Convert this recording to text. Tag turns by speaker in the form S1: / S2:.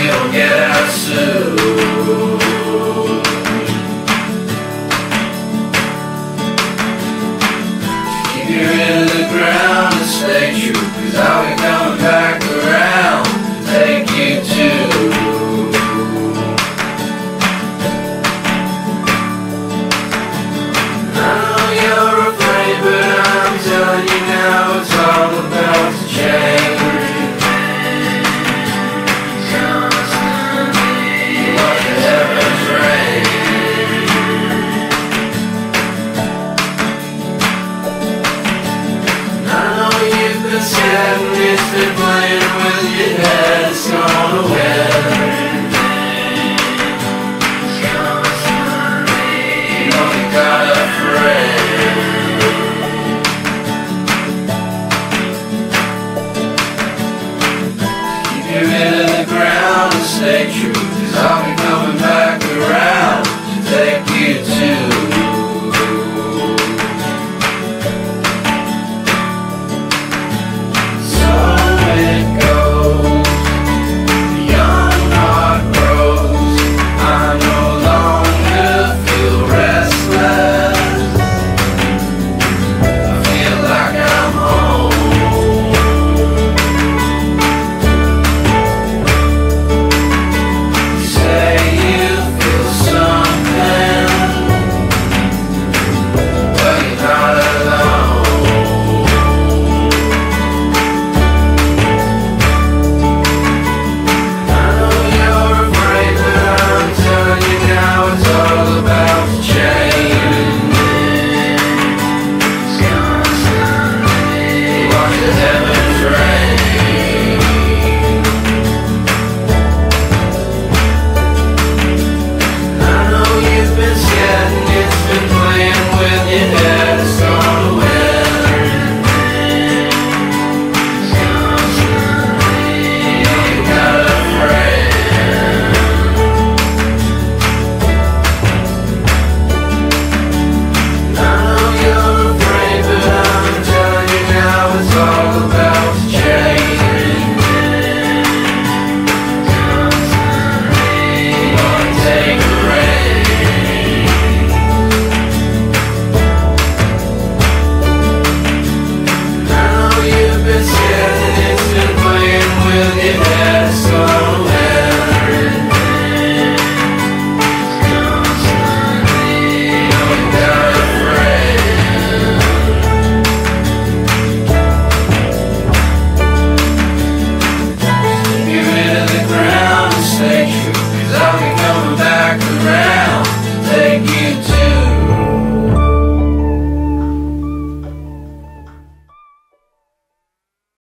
S1: you'll get out soon. Keep your ear to the ground and stay true, 'cause I'll be coming back around to take you to. I know you're afraid, but I'm telling you now it's all about to change. And it's been playing with your head, it's gone away. You know you got afraid. Keep your head in the ground and stay true.